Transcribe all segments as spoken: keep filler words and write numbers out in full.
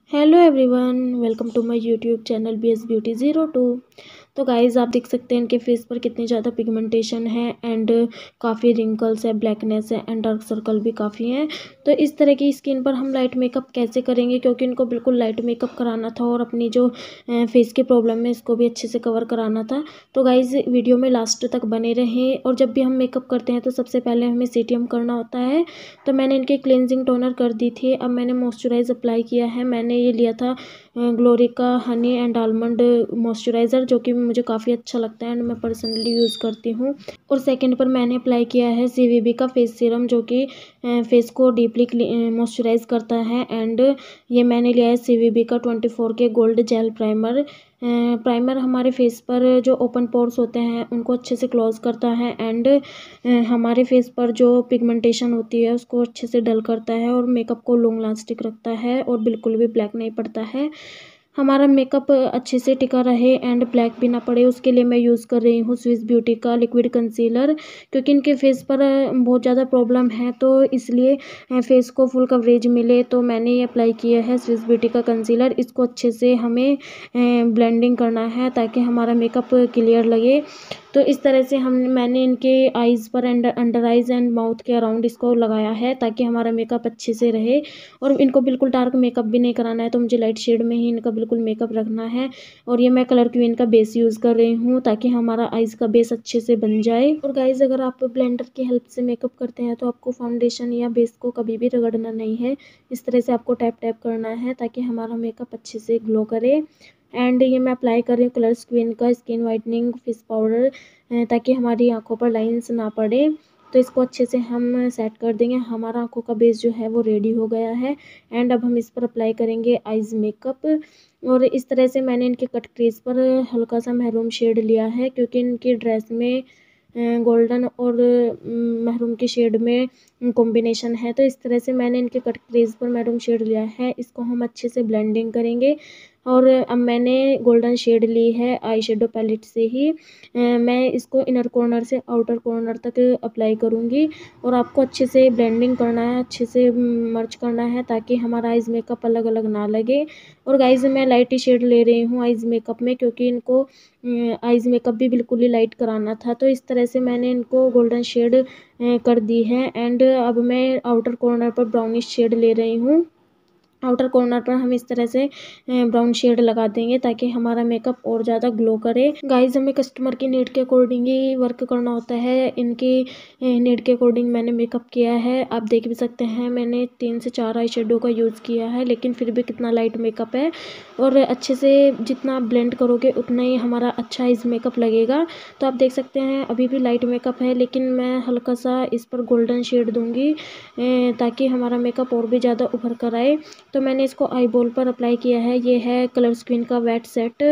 Hello everyone, welcome to my YouTube channel B S beauty zero two. तो guys, आप देख सकते हैं इनके फेस पर कितनी ज़्यादा पिगमेंटेशन है एंड काफ़ी रिंकल्स है, ब्लैकनेस है एंड डार्क सर्कल भी काफ़ी हैं। तो इस तरह की स्किन पर हम लाइट मेकअप कैसे करेंगे, क्योंकि इनको बिल्कुल लाइट मेकअप कराना था और अपनी जो फेस की प्रॉब्लम है इसको भी अच्छे से कवर कराना था। तो गाइज़, वीडियो में लास्ट तक बने रहें। और जब भी हम मेकअप करते हैं तो सबसे पहले हमें सीटीएम करना होता है। तो मैंने इनके क्लेंजिंग टोनर कर दी थी। अब मैंने मॉइस्चराइज अप्लाई किया है। मैंने ये लिया था ग्लोरी का हनी एंड आलमंड मॉइस्चराइज़र, जो कि मुझे काफ़ी अच्छा लगता है एंड मैं पर्सनली यूज़ करती हूँ। और सेकंड पर मैंने अप्लाई किया है सीवीबी का फेस सीरम, जो कि फेस को डीपली मॉइस्चराइज करता है। एंड ये मैंने लिया है सीवीबी का ट्वेंटी फोर के गोल्ड जेल प्राइमर। प्राइमर हमारे फेस पर जो ओपन पोर्स होते हैं उनको अच्छे से क्लोज करता है एंड हमारे फेस पर जो पिगमेंटेशन होती है उसको अच्छे से डल करता है और मेकअप को लॉन्ग लास्टिक रखता है और बिल्कुल भी ब्लैक नहीं पड़ता है। हमारा मेकअप अच्छे से टिका रहे एंड ब्लैक भी ना पड़े, उसके लिए मैं यूज़ कर रही हूँ स्विस ब्यूटी का लिक्विड कंसीलर, क्योंकि इनके फेस पर बहुत ज़्यादा प्रॉब्लम है। तो इसलिए फेस को फुल कवरेज मिले तो मैंने ये अप्लाई किया है स्विस ब्यूटी का कंसीलर। इसको अच्छे से हमें ब्लेंडिंग करना है ताकि हमारा मेकअप क्लियर लगे। तो इस तरह से हम मैंने इनके आईज़ पर and under eyes and mouth के अराउंड इसको लगाया है ताकि हमारा मेकअप अच्छे से रहे। और इनको बिल्कुल डार्क मेकअप भी नहीं कराना है, तो मुझे लाइट शेड में ही इनका बिल्कुल मेकअप रखना है। और ये मैं कलर क्वीन का बेस यूज़ कर रही हूँ ताकि हमारा आइज़ का बेस अच्छे से बन जाए। और गाइज़, अगर आप ब्लेंडर की हेल्प से मेकअप करते हैं तो आपको फाउंडेशन या बेस को कभी भी रगड़ना नहीं है। इस तरह से आपको टैप टैप करना है ताकि हमारा मेकअप अच्छे से ग्लो करे। एंड ये मैं अप्लाई कर रही हूँ कलर क्वीन का स्किन वाइटनिंग फेस पाउडर, ताकि हमारी आंखों पर लाइंस ना पड़े। तो इसको अच्छे से हम सेट कर देंगे। हमारा आंखों का बेस जो है वो रेडी हो गया है एंड अब हम इस पर अप्लाई करेंगे आइज़ मेकअप। और इस तरह से मैंने इनके कट क्रीज पर हल्का सा मैरून शेड लिया है, क्योंकि इनकी ड्रेस में गोल्डन और मैरून के शेड में कॉम्बिनेशन है। तो इस तरह से मैंने इनके कट क्रीज पर मैरून शेड लिया है। इसको हम अच्छे से ब्लेंडिंग करेंगे। और अब मैंने गोल्डन शेड ली है आई शेडो पैलेट से ही। मैं इसको इनर कॉर्नर से आउटर कॉर्नर तक अप्लाई करूँगी और आपको अच्छे से ब्लेंडिंग करना है, अच्छे से मर्ज करना है ताकि हमारा आइज़ मेकअप अलग अलग ना लगे। और गाइज़, मैं लाइट शेड ले रही हूँ आइज़ मेकअप में, क्योंकि इनको आइज़ मेकअप भी बिल्कुल ही लाइट कराना था। तो इस तरह से मैंने इनको गोल्डन शेड कर दी है। एंड अब मैं आउटर कॉर्नर पर ब्राउनिश शेड ले रही हूँ। आउटर कॉर्नर पर हम इस तरह से ब्राउन शेड लगा देंगे ताकि हमारा मेकअप और ज़्यादा ग्लो करे। गाइस, हमें कस्टमर की नीड के अकॉर्डिंग ही वर्क करना होता है। इनकी नीड के अकॉर्डिंग मैंने मेकअप किया है। आप देख भी सकते हैं मैंने तीन से चार आई शेडो का यूज़ किया है, लेकिन फिर भी कितना लाइट मेकअप है। और अच्छे से जितना ब्लेंड करोगे उतना ही हमारा अच्छा आइज मेकअप लगेगा। तो आप देख सकते हैं अभी भी लाइट मेकअप है, लेकिन मैं हल्का सा इस पर गोल्डन शेड दूंगी ताकि हमारा मेकअप और भी ज़्यादा उभर कर आए। तो मैंने इसको आई बॉल पर अप्लाई किया है। ये है कलर स्क्रीन का वेट सेट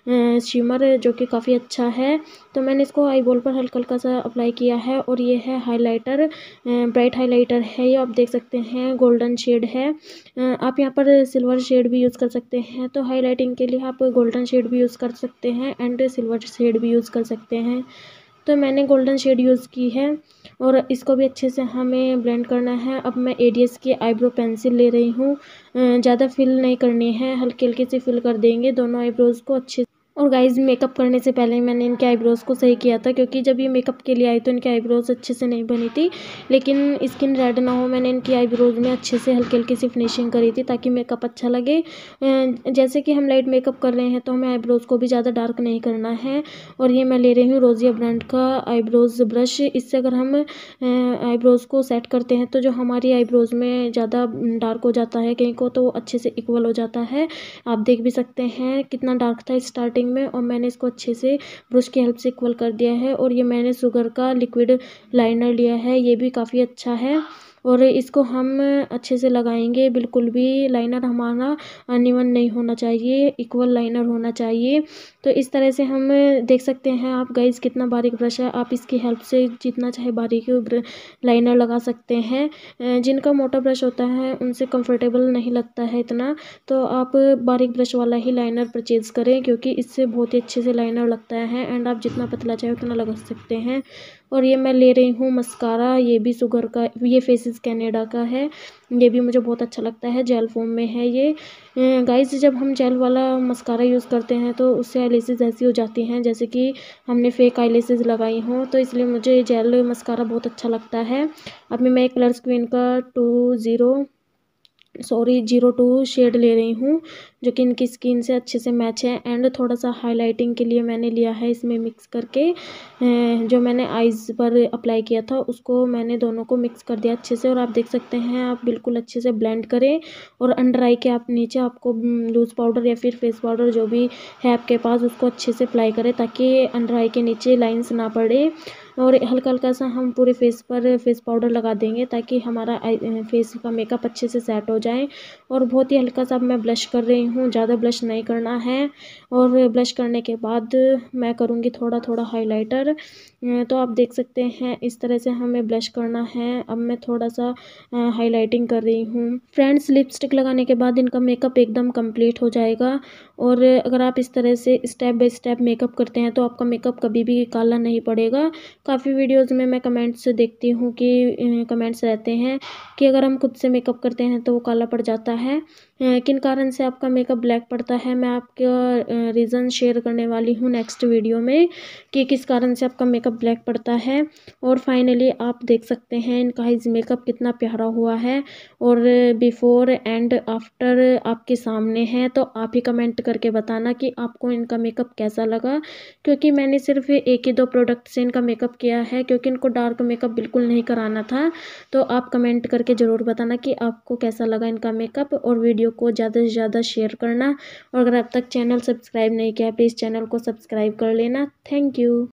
शिमर, जो कि काफ़ी अच्छा है। तो मैंने इसको आई बॉल पर हल्का हल्का सा अप्लाई किया है। और ये है हाइलाइटर, ब्राइट हाइलाइटर है ये, आप देख सकते हैं गोल्डन शेड है। आप यहाँ पर सिल्वर शेड भी यूज़ कर सकते हैं। तो हाईलाइटिंग के लिए आप गोल्डन शेड भी यूज़ कर सकते हैं एंड सिल्वर शेड भी यूज़ कर सकते हैं। तो मैंने गोल्डन शेड यूज़ की है और इसको भी अच्छे से हमें ब्लेंड करना है। अब मैं एडीएस की आईब्रो पेंसिल ले रही हूँ। ज़्यादा फिल नहीं करनी है, हल्की हल्की सी फिल कर देंगे दोनों आईब्रोज़ को अच्छे। और गाइज, मेकअप करने से पहले मैंने इनके आईब्रोज़ को सही किया था, क्योंकि जब ये मेकअप के लिए आई तो इनके आईब्रोज़ अच्छे से नहीं बनी थी। लेकिन स्किन रेड ना हो, मैंने इनकी आईब्रोज़ में अच्छे से हल्की हल्की सी फिनिशिंग करी थी ताकि मेकअप अच्छा लगे। जैसे कि हम लाइट मेकअप कर रहे हैं तो हमें आईब्रोज़ को भी ज़्यादा डार्क नहीं करना है। और ये मैं ले रही हूँ रोजिया ब्रांड का आईब्रोज़ ब्रश। इससे अगर हम आईब्रोज़ को सेट करते हैं तो जो हमारी आईब्रोज़ में ज़्यादा डार्क हो जाता है कहीं को, तो अच्छे से इक्वल हो जाता है। आप देख भी सकते हैं कितना डार्क था स्टार्टिंग में, और मैंने इसको अच्छे से ब्रश की हेल्प से इक्वल कर दिया है। और ये मैंने शुगर का लिक्विड लाइनर लिया है, ये भी काफ़ी अच्छा है। और इसको हम अच्छे से लगाएंगे, बिल्कुल भी लाइनर हमारा अनइवन नहीं होना चाहिए, इक्वल लाइनर होना चाहिए। तो इस तरह से हम देख सकते हैं आप गाइज कितना बारीक ब्रश है। आप इसकी हेल्प से जितना चाहे बारीक लाइनर लगा सकते हैं। जिनका मोटा ब्रश होता है उनसे कंफर्टेबल नहीं लगता है इतना, तो आप बारीक ब्रश वाला ही लाइनर परचेज़ करें, क्योंकि इससे बहुत ही अच्छे से लाइनर लगता है। एंड आप जितना पतला चाहे उतना लगा सकते हैं। और ये मैं ले रही हूँ मस्कारा, ये भी शुगर का, ये फेसेस कैनेडा का है। ये भी मुझे बहुत अच्छा लगता है, जेल फॉर्म में है ये। गाइस जब हम जेल वाला मस्कारा यूज़ करते हैं तो उससे आईलैशेज़ ऐसी हो जाती हैं जैसे कि हमने फेक आईलैशेज़ लगाई हों, तो इसलिए मुझे जेल मस्कारा बहुत अच्छा लगता है। अभी मैं कलर्स क्वीन का two zero sorry zero two shade ले रही हूँ, जो कि इनकी स्किन से अच्छे से मैच है। एंड थोड़ा सा हाइलाइटिंग के लिए मैंने लिया है इसमें मिक्स करके, जो मैंने आईज़ पर अप्लाई किया था उसको मैंने दोनों को मिक्स कर दिया अच्छे से। और आप देख सकते हैं, आप बिल्कुल अच्छे से ब्लेंड करें और अंडर आई के आप नीचे आपको लूज़ पाउडर या फिर फेस पाउडर जो भी है आपके पास उसको अच्छे से अप्लाई करें ताकि अंडर आई के नीचे लाइंस ना पड़े। और हल्का हल्का सा हम पूरे फेस पर फेस पाउडर लगा देंगे ताकि हमारा फेस का मेकअप अच्छे से सेट हो जाए। और बहुत ही हल्का सा अब मैं ब्लश कर रही हूँ, ज़्यादा ब्लश नहीं करना है। और ब्लश करने के बाद मैं करूँगी थोड़ा थोड़ा हाइलाइटर। तो आप देख सकते हैं इस तरह से हमें ब्लश करना है। अब मैं थोड़ा सा हाइलाइटिंग कर रही हूँ। फ्रेंड्स लिपस्टिक लगाने के बाद इनका मेकअप एकदम कंप्लीट हो जाएगा। और अगर आप इस तरह से स्टेप बाय स्टेप मेकअप करते हैं तो आपका मेकअप कभी भी काला नहीं पड़ेगा। काफ़ी वीडियोज़ में मैं कमेंट्स देखती हूँ कि कमेंट्स रहते हैं कि अगर हम खुद से मेकअप करते हैं तो वो काला पड़ जाता है। किन कारण से आपका मेकअप ब्लैक पड़ता है मैं आपका रीज़न शेयर करने वाली हूँ नेक्स्ट वीडियो में कि किस कारण से आपका मेकअप ब्लैक पड़ता है। और फाइनली आप देख सकते हैं इनका आइज मेकअप कितना प्यारा हुआ है। और बिफोर एंड आफ्टर आपके सामने है, तो आप ही कमेंट करके बताना कि आपको इनका मेकअप कैसा लगा, क्योंकि मैंने सिर्फ एक ही दो प्रोडक्ट से इनका मेकअप किया है क्योंकि इनको डार्क मेकअप बिल्कुल नहीं कराना था। तो आप कमेंट करके ज़रूर बताना कि आपको कैसा लगा इनका मेकअप, और वीडियो को ज़्यादा से ज़्यादा शेयर करना। और अगर अब तक चैनल सब्सक्राइब नहीं किया है प्लीज़ चैनल को सब्सक्राइब कर लेना। Thank you.